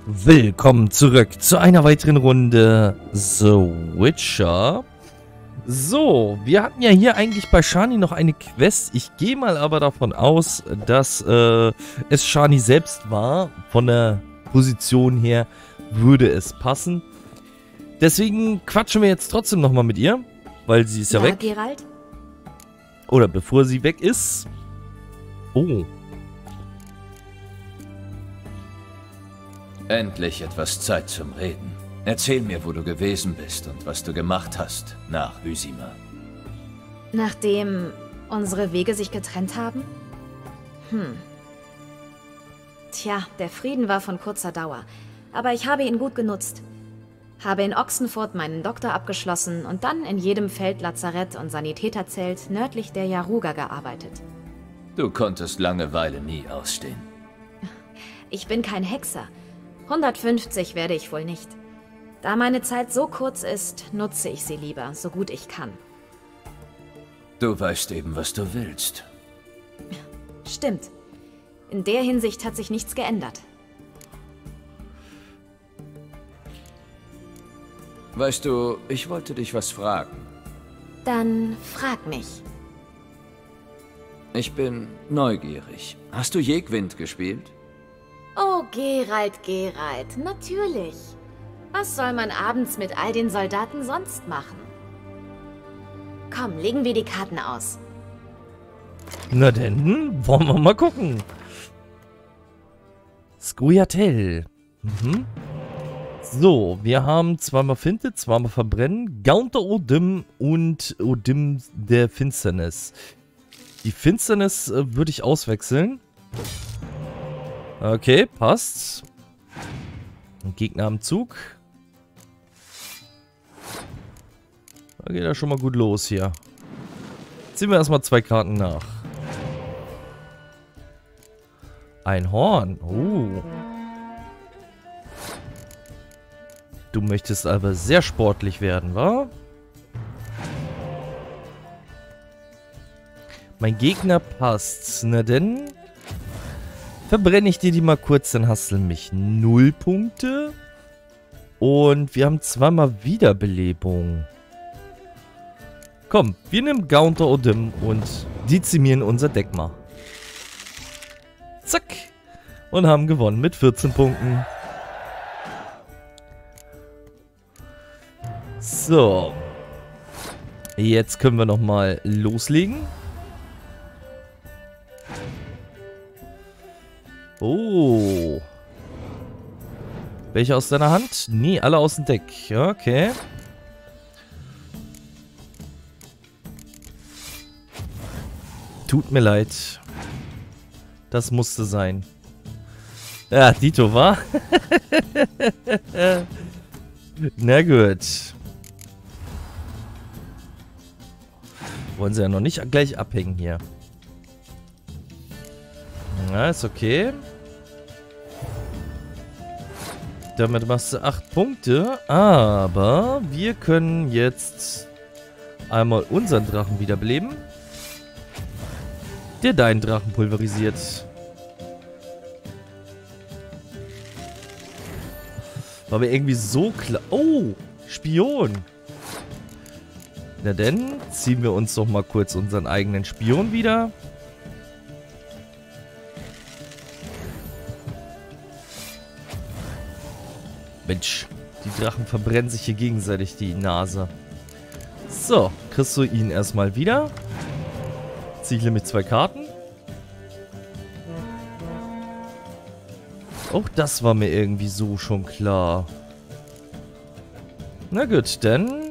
Willkommen zurück zu einer weiteren Runde The Witcher. So, wir hatten ja hier eigentlich bei Shani noch eine Quest. Ich gehe mal aber davon aus, dass es Shani selbst war. Von der Position her würde es passen. Deswegen quatschen wir jetzt trotzdem nochmal mit ihr, weil sie ist ja weg. Geralt? Oder bevor sie weg ist. Oh. Endlich etwas Zeit zum Reden. Erzähl mir, wo du gewesen bist und was du gemacht hast nach Vizima. Nachdem unsere Wege sich getrennt haben? Tja, der Frieden war von kurzer Dauer, aber ich habe ihn gut genutzt. Habe in Ochsenfurt meinen Doktor abgeschlossen und dann in jedem Feldlazarett und Sanitäterzelt nördlich der Yaruga gearbeitet. Du konntest Langeweile nie ausstehen. Ich bin kein Hexer. 150 werde ich wohl nicht. Da meine Zeit so kurz ist, nutze ich sie lieber, so gut ich kann. Du weißt eben, was du willst. Stimmt. In der Hinsicht hat sich nichts geändert. Weißt du, ich wollte dich was fragen. Dann frag mich. Ich bin neugierig. Hast du Jegwind gespielt? Oh, Geralt, natürlich. Was soll man abends mit all den Soldaten sonst machen? Komm, legen wir die Karten aus. Na denn, wollen wir mal gucken. Scoia'tael. So, wir haben zweimal Finte, zweimal Verbrennen, Gaunter O'Dim und O'Dim der Finsternis. Die Finsternis würde ich auswechseln. Okay, passt. Ein Gegner am Zug. Da geht er schon mal gut los hier. Ziehen wir erstmal 2 Karten nach. Ein Horn. Oh. Du möchtest aber sehr sportlich werden, wa? Mein Gegner passt. Na denn... verbrenne ich dir die mal kurz, dann hast du nämlich 0 Punkte. Und wir haben zweimal Wiederbelebung. Komm, wir nehmen Gaunter O'Dim und dezimieren unser Deck mal. Zack. Und haben gewonnen mit 14 Punkten. So. Jetzt können wir nochmal loslegen. Oh. Welche aus deiner Hand? Nee, alle aus dem Deck. Okay. Tut mir leid. Das musste sein. Ja, Dito, war. Na gut. Wollen sie ja noch nicht gleich abhängen hier. Na, ist okay. Damit machst du 8 Punkte. Aber wir können jetzt einmal unseren Drachen wiederbeleben. Der deinen Drachen pulverisiert. War mir irgendwie so klar. Oh, Spion. Na denn, ziehen wir uns doch mal kurz unseren eigenen Spion wieder. Mensch, die Drachen verbrennen sich hier gegenseitig die Nase. So, kriegst du ihn erstmal wieder. Ziehe ich mit 2 Karten. Auch das war mir irgendwie so schon klar. Na gut, dann...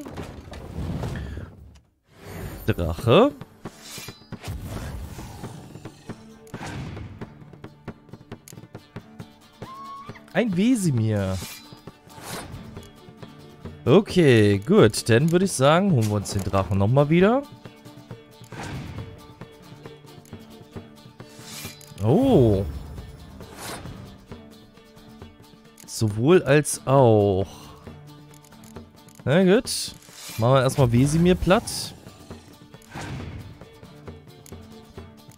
Drache. Ein Wesemir. Okay, gut. Dann würde ich sagen, holen wir uns den Drachen nochmal wieder. Oh. Sowohl als auch. Na gut. Machen wir erstmal Wesemir platt.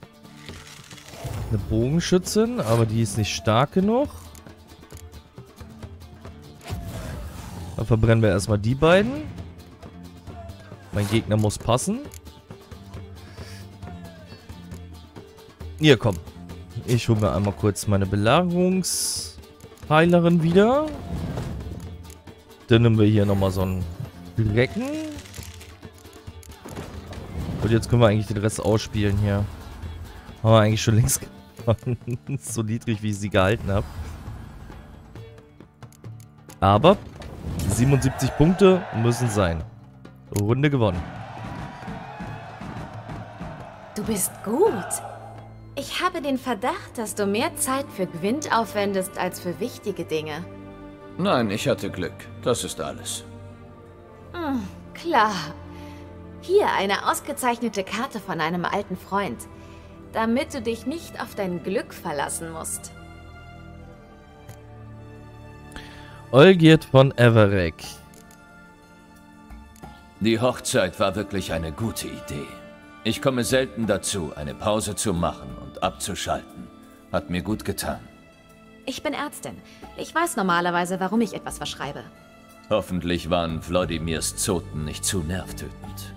Eine Bogenschützin, aber die ist nicht stark genug. Dann verbrennen wir erstmal die beiden. Mein Gegner muss passen. Hier, komm. Ich hole mir einmal kurz meine Belagerungsheilerin wieder. Dann nehmen wir hier nochmal so einen Recken. Und jetzt können wir eigentlich den Rest ausspielen hier. Haben wir eigentlich schon längst gemacht. So niedrig, wie ich sie gehalten habe. Aber 77 Punkte müssen sein. Runde gewonnen. Du bist gut. Ich habe den Verdacht, dass du mehr Zeit für Gwent aufwendest als für wichtige Dinge. Nein, ich hatte Glück. Das ist alles. Klar. Hier eine ausgezeichnete Karte von einem alten Freund. Damit du dich nicht auf dein Glück verlassen musst. Olgierd von Everec. Die Hochzeit war wirklich eine gute Idee. Ich komme selten dazu, eine Pause zu machen und abzuschalten. Hat mir gut getan. Ich bin Ärztin. Ich weiß normalerweise, warum ich etwas verschreibe. Hoffentlich waren Wladimirs Zoten nicht zu nervtötend.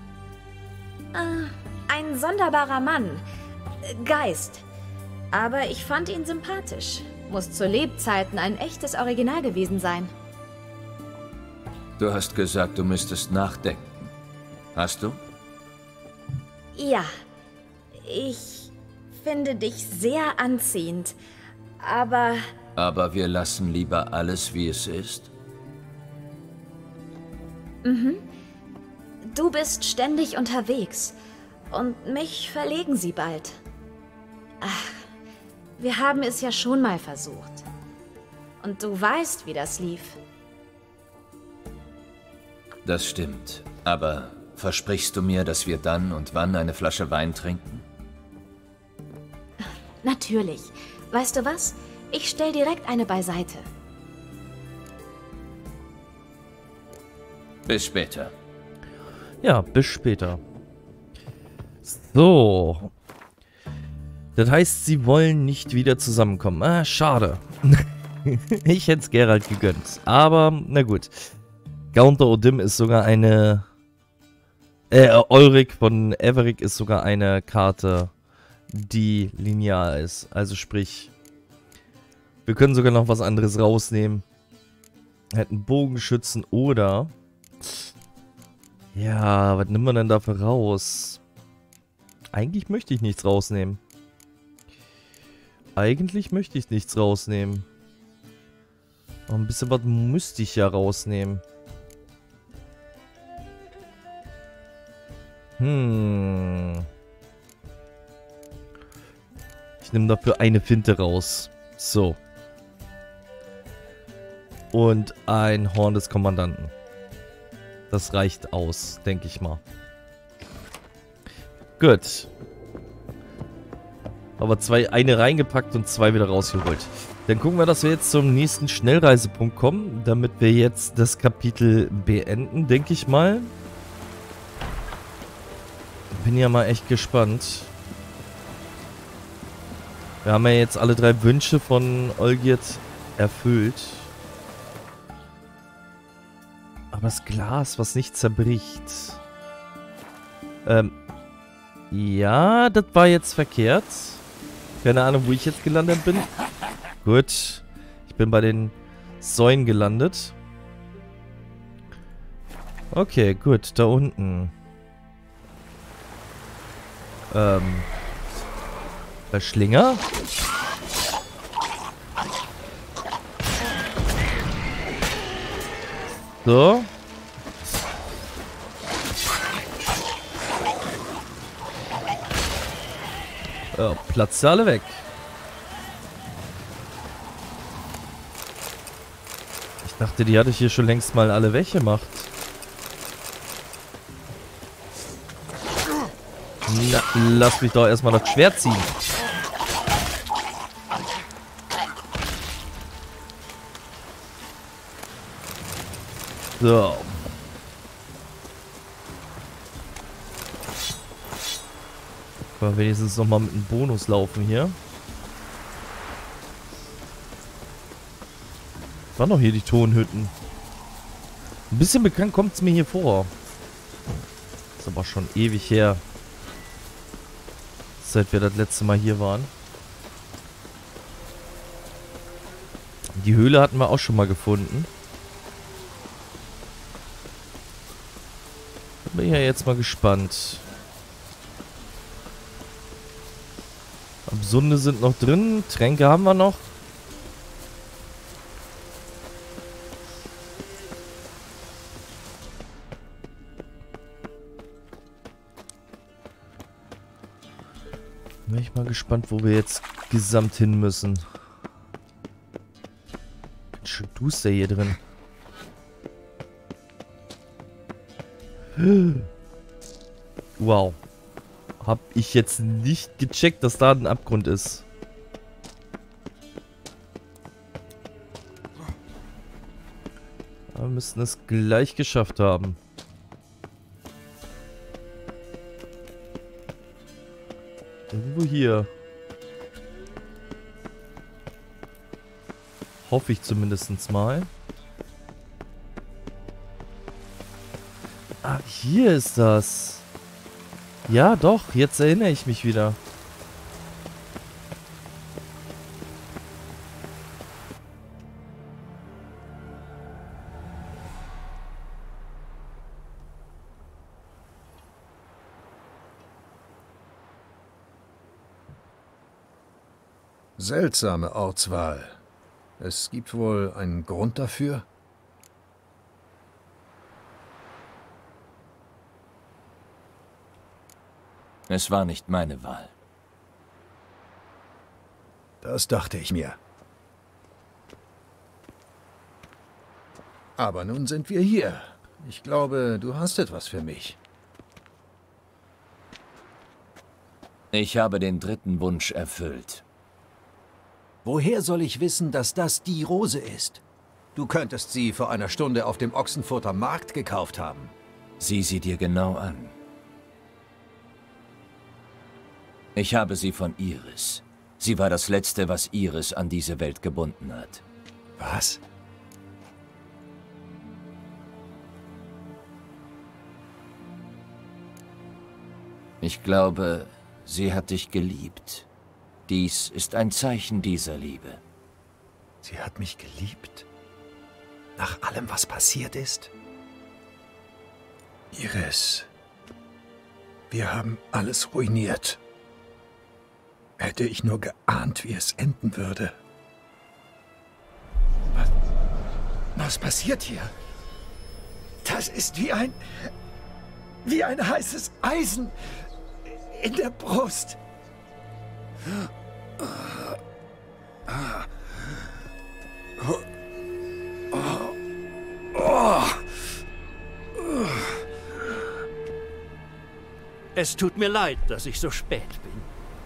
Ein sonderbarer Mann. Geist. Aber ich fand ihn sympathisch. Muss zu Lebzeiten ein echtes Original gewesen sein. Du hast gesagt, du müsstest nachdenken. Hast du? Ja. Ich finde dich sehr anziehend. Aber... Aber wir lassen lieber alles, wie es ist? Du bist ständig unterwegs. Und mich verlegen sie bald. Ach, wir haben es ja schon mal versucht. Und du weißt, wie das lief. Das stimmt. Aber versprichst du mir, dass wir dann und wann eine Flasche Wein trinken? Natürlich. Weißt du was? Ich stell direkt eine beiseite. Bis später. Ja, bis später. So. Das heißt, sie wollen nicht wieder zusammenkommen. Ah, schade. Ich hätte es Geralt gegönnt. Aber, na gut. Gaunter O'Dim ist sogar eine... Ulrich von Everec ist sogar eine Karte, die linear ist. Also sprich, wir können sogar noch was anderes rausnehmen. Hätten Bogenschützen oder... Ja, was nimmt man denn dafür raus? Eigentlich möchte ich nichts rausnehmen. Eigentlich möchte ich nichts rausnehmen. Aber ein bisschen was müsste ich ja rausnehmen. Ich nehme dafür eine Finte raus. So. Und ein Horn des Kommandanten. Das reicht aus, denke ich mal. Gut. Aber eine reingepackt und zwei wieder rausgeholt. Dann gucken wir, dass wir jetzt zum nächsten Schnellreisepunkt kommen, damit wir jetzt das Kapitel beenden, denke ich mal. Bin ja mal echt gespannt. Wir haben ja jetzt alle 3 Wünsche von Olgierd erfüllt. Aber das Glas, was nicht zerbricht. Ja, das war jetzt verkehrt. Keine Ahnung, wo ich jetzt gelandet bin. Gut. Ich bin bei den Säulen gelandet. Okay, gut. Da unten. Verschlinger? So. Ja, platzt alle weg. Ich dachte, die hatte ich hier schon längst mal alle weggemacht. Na, lass mich doch erstmal das Schwert ziehen. So. Können wir wenigstens nochmal mit einem Bonus laufen hier. Waren doch hier die Tonhütten. Ein bisschen bekannt kommt es mir hier vor. Ist aber schon ewig her, seit wir das letzte Mal hier waren. Die Höhle hatten wir auch schon mal gefunden. Bin ja jetzt mal gespannt. Absunde sind noch drin. Tränke haben wir noch. Bin ich mal gespannt, wo wir jetzt gesamt hin müssen. Ganz schön duster hier drin. Wow. Hab ich jetzt nicht gecheckt, dass da ein Abgrund ist. Aber wir müssten es gleich geschafft haben. Irgendwo hier. Hoffe ich zumindest mal. Ah, hier ist das. Ja, doch. Jetzt erinnere ich mich wieder. Seltsame Ortswahl. Es gibt wohl einen Grund dafür? Es war nicht meine Wahl. Das dachte ich mir. Aber nun sind wir hier. Ich glaube, du hast etwas für mich. Ich habe den dritten Wunsch erfüllt. Woher soll ich wissen, dass das die Rose ist? Du könntest sie vor einer Stunde auf dem Ochsenfurter Markt gekauft haben. Sieh sie dir genau an. Ich habe sie von Iris. Sie war das Letzte, was Iris an diese Welt gebunden hat. Was? Ich glaube, sie hat dich geliebt. Dies ist ein Zeichen dieser Liebe. Sie hat mich geliebt? Nach allem, was passiert ist? Iris, wir haben alles ruiniert. Hätte ich nur geahnt, wie es enden würde. Was passiert hier? Das ist wie ein heißes Eisen in der Brust. Es tut mir leid, dass ich so spät bin.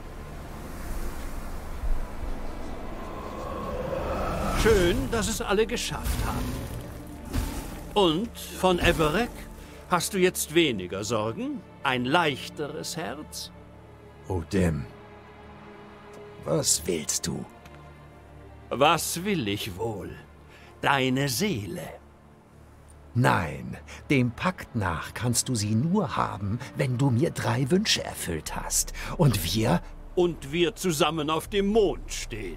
Schön, dass es alle geschafft haben. Und von Everec? Hast du jetzt weniger Sorgen? Ein leichteres Herz? Odem, was willst du? Was will ich wohl? Deine Seele. Nein, dem Pakt nach kannst du sie nur haben, wenn du mir 3 Wünsche erfüllt hast. Und wir... Und wir zusammen auf dem Mond stehen.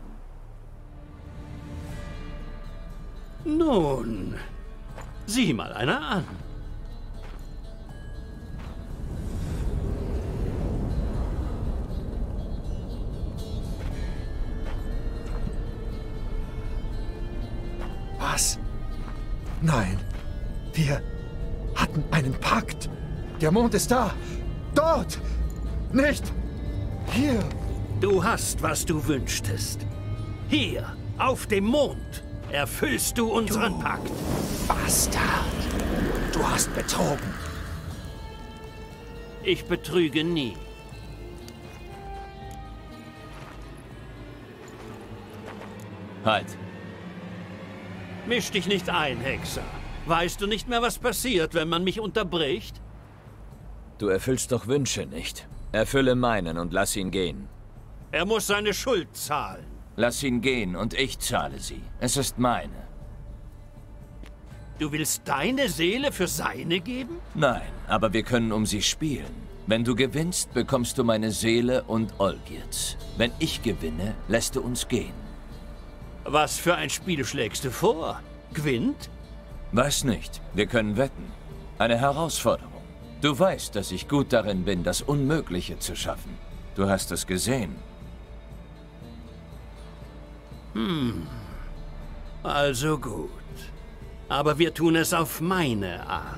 Nun, sieh mal einer an. Was? Nein, wir hatten einen Pakt. Der Mond ist da. Dort. Nicht hier. Du hast, was du wünschtest. Hier, auf dem Mond, erfüllst du unseren Pakt. Bastard. Du hast betrogen. Ich betrüge nie. Halt! Misch dich nicht ein, Hexer. Weißt du nicht mehr, was passiert, wenn man mich unterbricht? Du erfüllst doch Wünsche nicht. Erfülle meinen und lass ihn gehen. Er muss seine Schuld zahlen. Lass ihn gehen und ich zahle sie. Es ist meine. Du willst deine Seele für seine geben? Nein, aber wir können um sie spielen. Wenn du gewinnst, bekommst du meine Seele und Olgirds. Wenn ich gewinne, lässt du uns gehen. Was für ein Spiel schlägst du vor? Gwent? Weiß nicht. Wir können wetten. Eine Herausforderung. Du weißt, dass ich gut darin bin, das Unmögliche zu schaffen. Du hast es gesehen. Also gut. Aber wir tun es auf meine Art.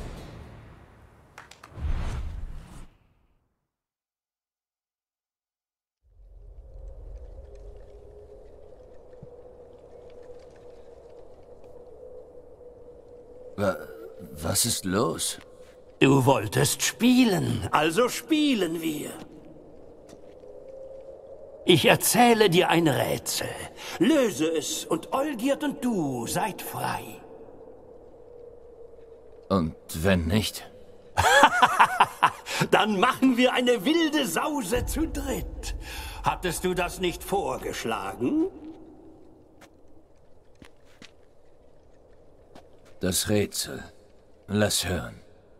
Was ist los? Du wolltest spielen, also spielen wir. Ich erzähle dir ein Rätsel. Löse es und Olgierd und du seid frei. Und wenn nicht? Dann machen wir eine wilde Sause zu dritt. Hattest du das nicht vorgeschlagen? Das Rätsel. Lass hören.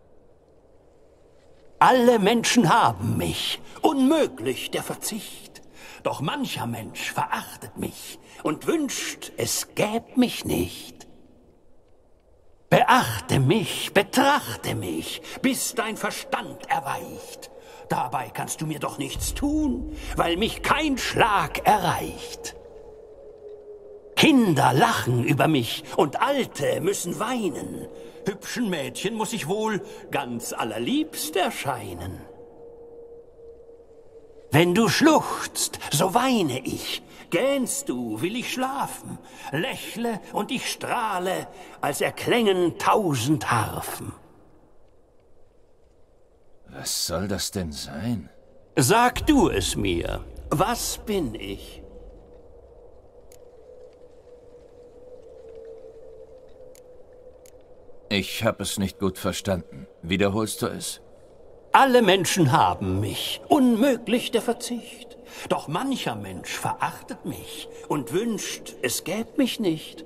Alle Menschen haben mich. Unmöglich der Verzicht. Doch mancher Mensch verachtet mich und wünscht, es gäb mich nicht. Beachte mich, betrachte mich, bis dein Verstand erweicht. Dabei kannst du mir doch nichts tun, weil mich kein Schlag erreicht. Kinder lachen über mich und Alte müssen weinen. Hübschen Mädchen muss ich wohl ganz allerliebst erscheinen. Wenn du schluchzt, so weine ich. Gähnst du, will ich schlafen. Lächle und ich strahle, als erklängen 1000 Harfen. Was soll das denn sein? Sag du es mir. Was bin ich? Ich habe es nicht gut verstanden. Wiederholst du es? Alle Menschen haben mich, unmöglich der Verzicht. Doch mancher Mensch verachtet mich und wünscht, es gäb mich nicht.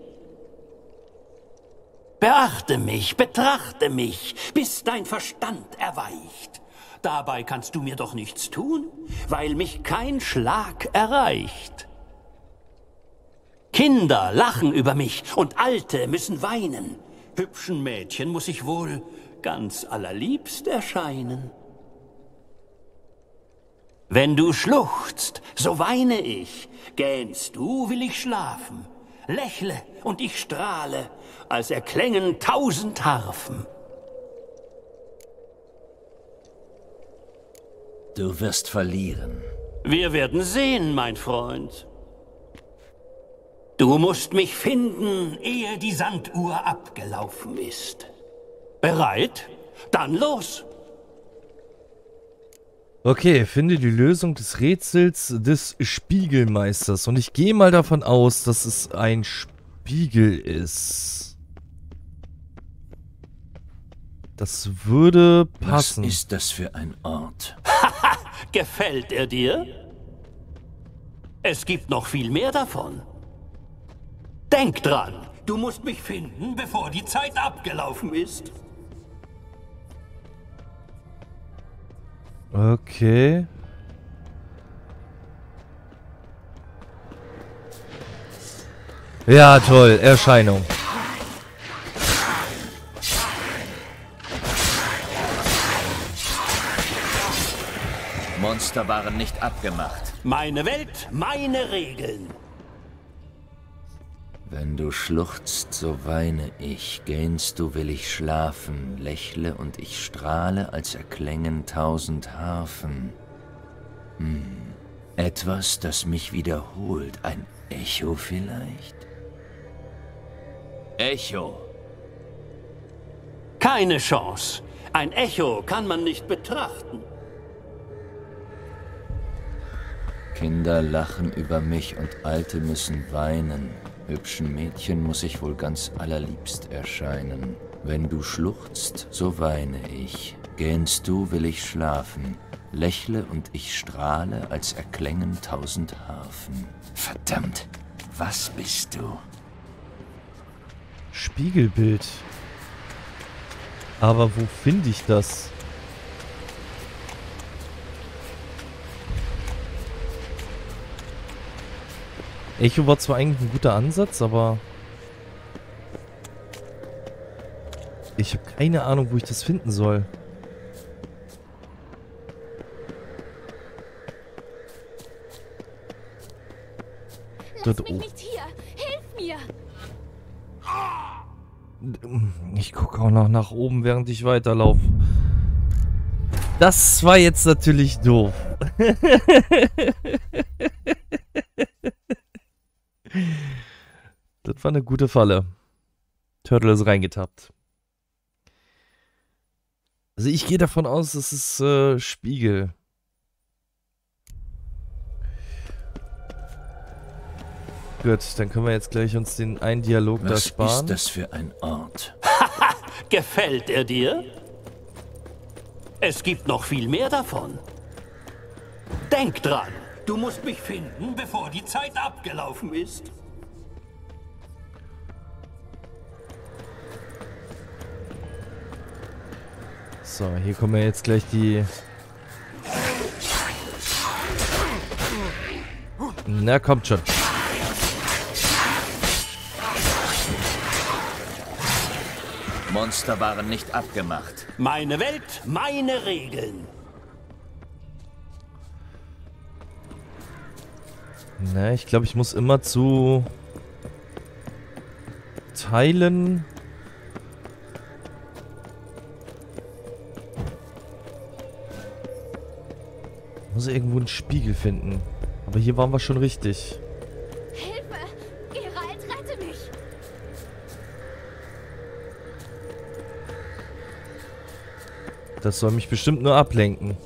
Beachte mich, betrachte mich, bis dein Verstand erweicht. Dabei kannst du mir doch nichts tun, weil mich kein Schlag erreicht. Kinder lachen über mich und Alte müssen weinen. Hübschen Mädchen muss ich wohl ganz allerliebst erscheinen. Wenn du schluchzt, so weine ich. Gähnst du, will ich schlafen. Lächle und ich strahle, als erklängen 1000 Harfen. Du wirst verlieren. Wir werden sehen, mein Freund. Du musst mich finden, ehe die Sanduhr abgelaufen ist. Bereit? Dann los! Okay, finde die Lösung des Rätsels des Spiegelmeisters. Und ich gehe mal davon aus, dass es ein Spiegel ist. Das würde passen. Was ist das für ein Ort? Gefällt er dir? Es gibt noch viel mehr davon. Denk dran, du musst mich finden, bevor die Zeit abgelaufen ist. Okay. Ja, toll. Erscheinung. Monster waren nicht abgemacht. Meine Welt, meine Regeln. Wenn du schluchzt, so weine ich. Gähnst du, will ich schlafen. Lächle und ich strahle, als erklängen 1000 Harfen. Etwas, das mich wiederholt. Ein Echo vielleicht? Echo. Keine Chance. Ein Echo kann man nicht betrachten. Kinder lachen über mich und Alte müssen weinen. Hübschen Mädchen muss ich wohl ganz allerliebst erscheinen. Wenn du schluchzt, so weine ich. Gähnst du, will ich schlafen. Lächle und ich strahle, als erklängen 1000 Harfen. Verdammt, was bist du? Spiegelbild. Aber wo finde ich das? Echo war zwar eigentlich ein guter Ansatz, aber ich habe keine Ahnung, wo ich das finden soll. Lass mich nicht hier! Hilf mir! Ich gucke auch noch nach oben, während ich weiterlaufe. Das war jetzt natürlich doof. Das war eine gute Falle. Turtle ist reingetappt. Also ich gehe davon aus, es ist Spiegel. Gut, dann können wir jetzt gleich uns den einen Dialog da sparen. Was ist das für ein Ort? Gefällt er dir? Es gibt noch viel mehr davon. Denk dran, du musst mich finden, bevor die Zeit abgelaufen ist. So, hier kommen ja jetzt gleich die... Na, kommt schon. Monster waren nicht abgemacht. Meine Welt, meine Regeln. Na, ich glaube, ich muss immer zu... Teilen... Muss irgendwo einen Spiegel finden. Aber hier waren wir schon richtig. Hilfe! Geralt, rette mich! Das soll mich bestimmt nur ablenken.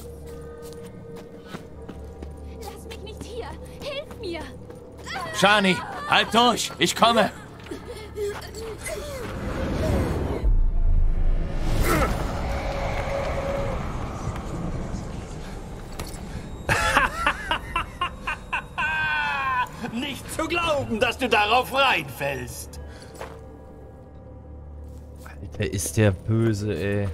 Lass mich nicht hier! Hilf mir! Shani, halt durch! Ich komme! Nicht zu glauben, dass du darauf reinfällst. Alter, ist der böse, ey.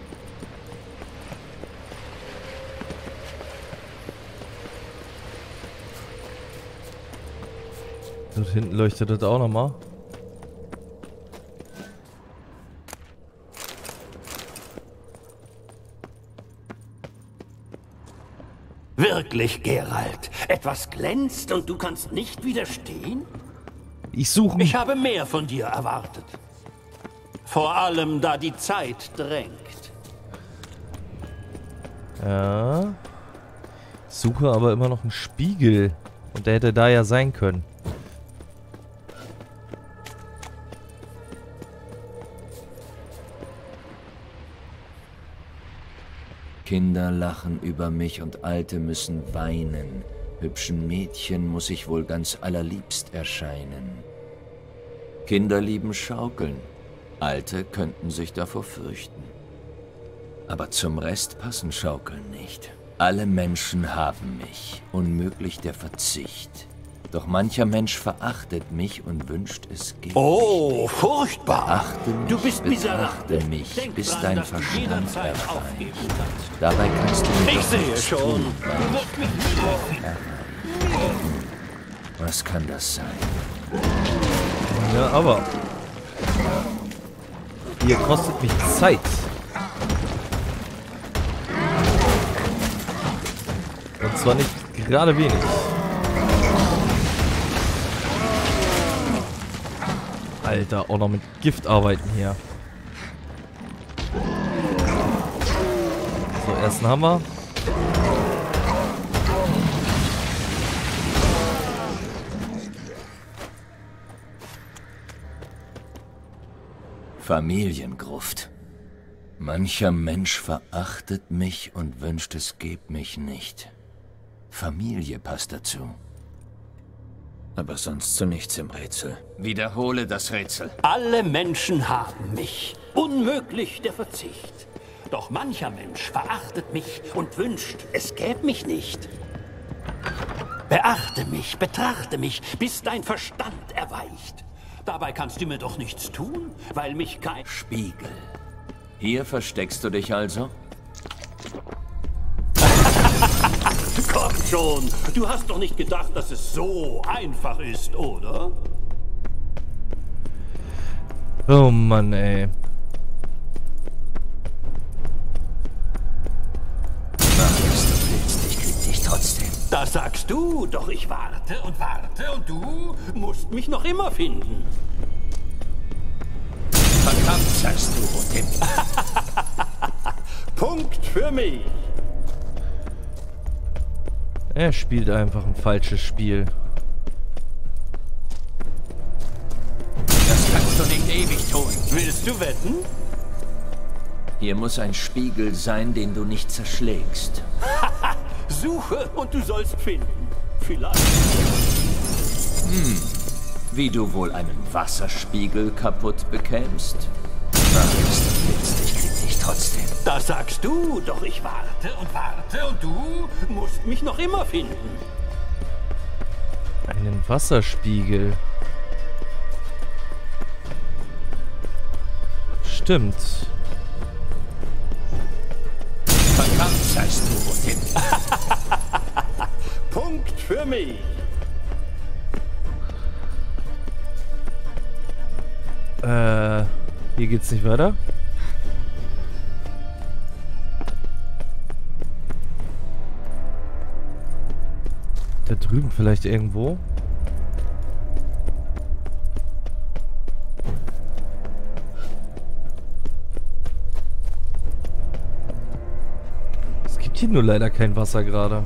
Dort hinten leuchtet das auch nochmal. Wirklich, Geralt? Etwas glänzt und du kannst nicht widerstehen? Ich suche mich. Ich habe mehr von dir erwartet. Vor allem, da die Zeit drängt. Ja. Ich suche aber immer noch einen Spiegel. Und der hätte da ja sein können. Kinder lachen über mich und Alte müssen weinen. Hübschen Mädchen muss ich wohl ganz allerliebst erscheinen. Kinder lieben Schaukeln. Alte könnten sich davor fürchten. Aber zum Rest passen Schaukeln nicht. Alle Menschen haben mich, unmöglich der Verzicht. Doch mancher Mensch verachtet mich und wünscht es geht. Oh, furchtbar. Achte mich, Du bist betrachte miserabel. mich, Denk bis dran, dein dass du Verstand jederzeit erreicht. aufgeben kannst. Dabei kannst du mir Ich doch sehe nichts schon. tun, Du wirst mich nie finden. Was kann das sein? Ja, aber... Ihr kostet mich Zeit. Und zwar nicht gerade wenig. Alter, auch noch mit Gift arbeiten hier. So, ersten Hammer. Familiengruft. Mancher Mensch verachtet mich und wünscht, es gäbe mich nicht. Familie passt dazu. Aber sonst zu nichts im Rätsel. Wiederhole das Rätsel. Alle Menschen haben mich. Unmöglich der Verzicht. Doch mancher Mensch verachtet mich und wünscht, es gäbe mich nicht. Beachte mich, betrachte mich, bis dein Verstand erweicht. Dabei kannst du mir doch nichts tun, weil mich kein... Spiegel. Hier versteckst du dich also? Komm schon, du hast doch nicht gedacht, dass es so einfach ist, oder? Oh Mann, ey. Mach, was du willst, ich krieg dich trotzdem. Das sagst du, doch ich warte und du musst mich noch immer finden. Verdammt, sagst du, Odin. Punkt für mich. Er spielt einfach ein falsches Spiel. Das kannst du nicht ewig tun. Willst du wetten? Hier muss ein Spiegel sein, den du nicht zerschlägst. Suche und du sollst finden. Vielleicht. Wie du wohl einen Wasserspiegel kaputt bekämst? Mach, was du willst, ich krieg dich trotzdem. Das sagst du, doch ich warte und du musst mich noch immer finden. Einen Wasserspiegel. Stimmt. Verdammt, sagst du, Odin. Punkt für mich. Hier geht's nicht weiter. Da drüben vielleicht irgendwo. Es gibt hier nur leider kein Wasser gerade.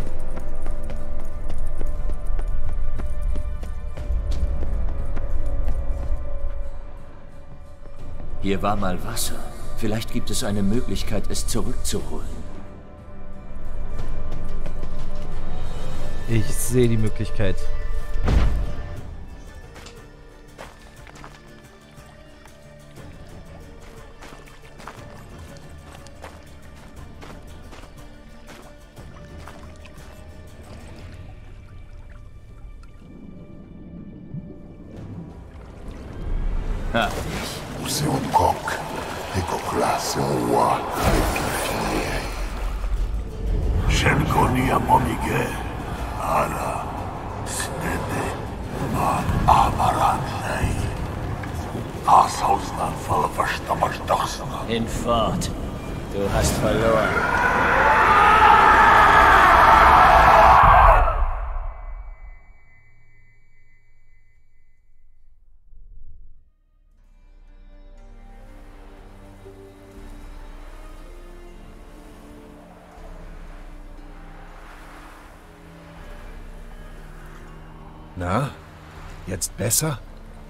Hier war mal Wasser. Vielleicht gibt es eine Möglichkeit, es zurückzuholen. Ich sehe die Möglichkeit. Ha. C'est un coq. Et coq-là, c'est un roi avec une fille. Shelkoni à Momige. Ala. Snede. Ma Amaran. Ashausland voller Verstammers Dachsana. Hinfort. Du hast verloren. Na, jetzt besser?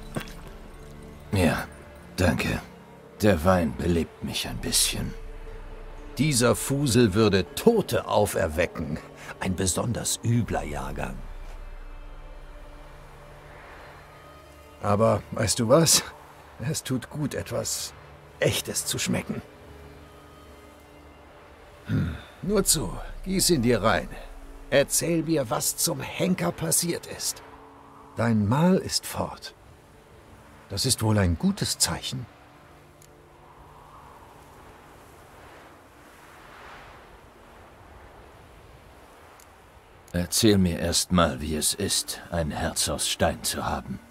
Ja, danke. Der Wein belebt mich ein bisschen. Dieser Fusel würde Tote auferwecken. Ein besonders übler Jahrgang. Aber, weißt du was? Es tut gut, etwas Echtes zu schmecken. Nur zu, gieß ihn dir rein. Erzähl mir, was zum Henker passiert ist. Dein Mahl ist fort. Das ist wohl ein gutes Zeichen. Erzähl mir erst mal, wie es ist, ein Herz aus Stein zu haben.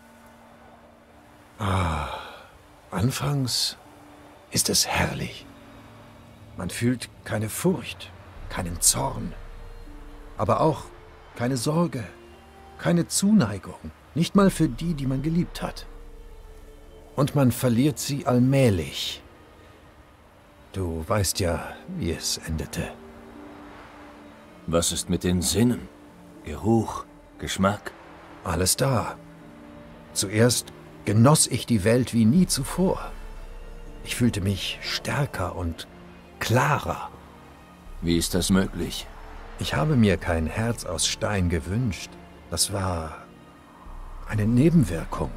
Anfangs ist es herrlich. Man fühlt keine Furcht, keinen Zorn, aber auch keine Sorge, keine Zuneigung, nicht mal für die, die man geliebt hat. Und man verliert sie allmählich. Du weißt ja, wie es endete. Was ist mit den Sinnen? Geruch, Geschmack? Alles da. Zuerst genoss ich die Welt wie nie zuvor. Ich fühlte mich stärker und klarer. Wie ist das möglich? Ich habe mir kein Herz aus Stein gewünscht. Das war eine Nebenwirkung.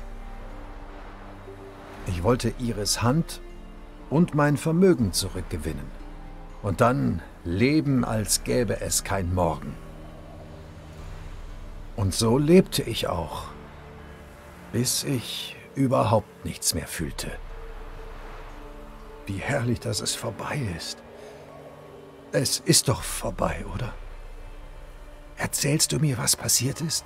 Ich wollte Iris Hand und mein Vermögen zurückgewinnen. Und dann leben, als gäbe es kein Morgen. Und so lebte ich auch, bis ich überhaupt nichts mehr fühlte. Wie herrlich, dass es vorbei ist. Es ist doch vorbei, oder? Erzählst du mir, was passiert ist?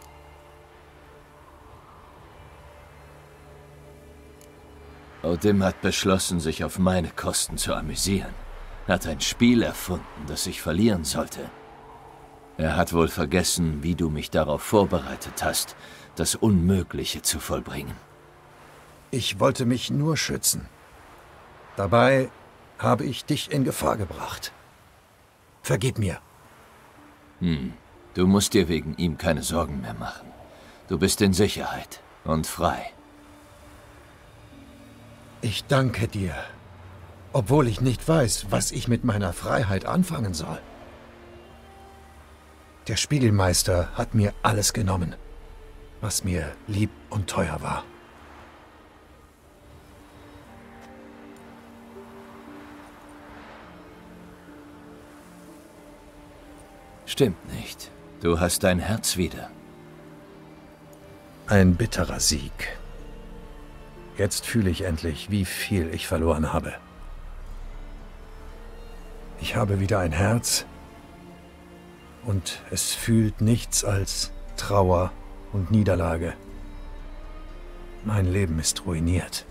Odim hat beschlossen, sich auf meine Kosten zu amüsieren. Er hat ein Spiel erfunden, das ich verlieren sollte. Er hat wohl vergessen, wie du mich darauf vorbereitet hast, das Unmögliche zu vollbringen. Ich wollte mich nur schützen. Dabei habe ich dich in Gefahr gebracht. Vergib mir. Du musst dir wegen ihm keine Sorgen mehr machen. Du bist in Sicherheit und frei. Ich danke dir, obwohl ich nicht weiß, was ich mit meiner Freiheit anfangen soll. Der Spiegelmeister hat mir alles genommen, was mir lieb und teuer war. Stimmt nicht. Du hast dein Herz wieder. Ein bitterer Sieg. Jetzt fühle ich endlich, wie viel ich verloren habe. Ich habe wieder ein Herz und es fühlt nichts als Trauer und Niederlage. Mein Leben ist ruiniert.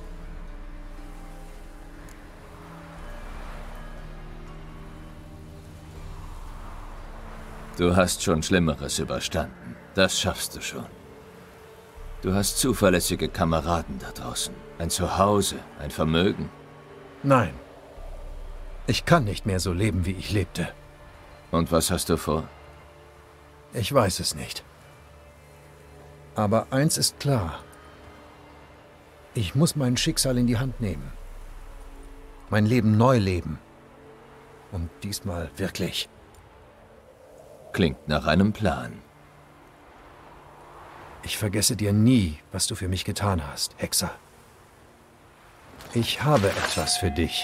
Du hast schon Schlimmeres überstanden. Das schaffst du schon. Du hast zuverlässige Kameraden da draußen. Ein Zuhause, ein Vermögen. Nein. Ich kann nicht mehr so leben, wie ich lebte. Und was hast du vor? Ich weiß es nicht. Aber eins ist klar. Ich muss mein Schicksal in die Hand nehmen. Mein Leben neu leben. Und diesmal wirklich. Klingt nach einem Plan. Ich vergesse dir nie, was du für mich getan hast, Hexer. Ich habe etwas für dich.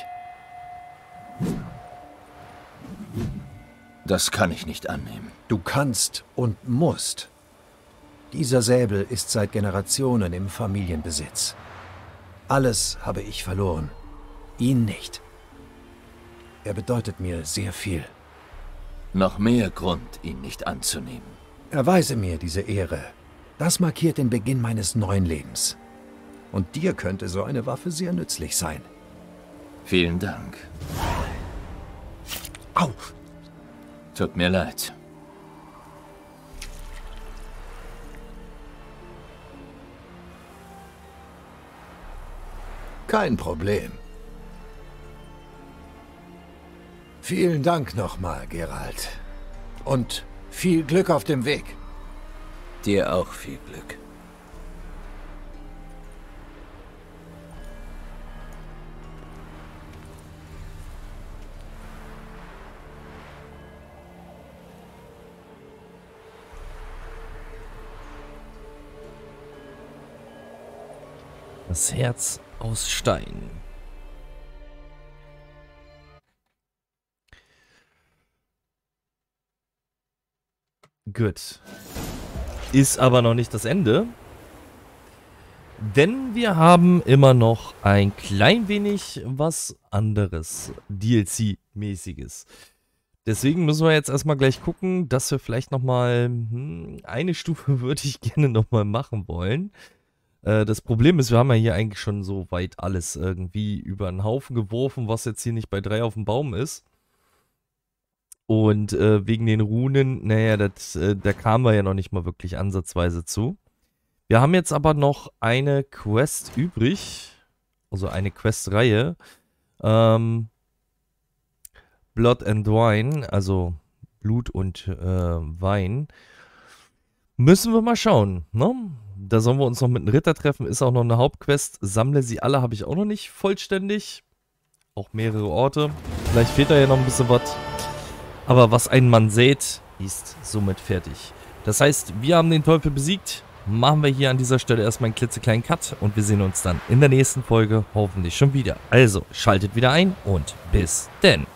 Das kann ich nicht annehmen. Du kannst und musst. Dieser Säbel ist seit Generationen im Familienbesitz. Alles habe ich verloren. Ihn nicht. Er bedeutet mir sehr viel. Noch mehr Grund, ihn nicht anzunehmen. Erweise mir diese Ehre. Das markiert den Beginn meines neuen Lebens. Und dir könnte so eine Waffe sehr nützlich sein. Vielen Dank. Au! Tut mir leid. Kein Problem. Vielen Dank nochmal, Geralt. Und viel Glück auf dem Weg. Dir auch viel Glück. Das Herz aus Stein. Gut. Ist aber noch nicht das Ende. Denn wir haben immer noch ein klein wenig was anderes. DLC-mäßiges. Deswegen müssen wir jetzt erstmal gleich gucken, dass wir vielleicht nochmal eine Stufe würde ich gerne nochmal machen wollen. Das Problem ist, wir haben ja hier eigentlich schon so weit alles irgendwie über einen Haufen geworfen, was jetzt hier nicht bei 3 auf dem Baum ist. Und wegen den Runen, naja, da kamen wir ja noch nicht mal wirklich ansatzweise zu. Wir haben jetzt aber noch eine Quest übrig, also eine Questreihe. Blood and Wine, also Blut und Wein. Müssen wir mal schauen, ne? Da sollen wir uns noch mit einem Ritter treffen, ist auch noch eine Hauptquest. Sammle sie alle, habe ich auch noch nicht vollständig. Auch mehrere Orte. Vielleicht fehlt da ja noch ein bisschen was. Aber was ein Mann sät, ist somit fertig. Das heißt, wir haben den Teufel besiegt. Machen wir hier an dieser Stelle erstmal einen klitzekleinen Cut. Und wir sehen uns dann in der nächsten Folge hoffentlich schon wieder. Also, schaltet wieder ein und bis denn.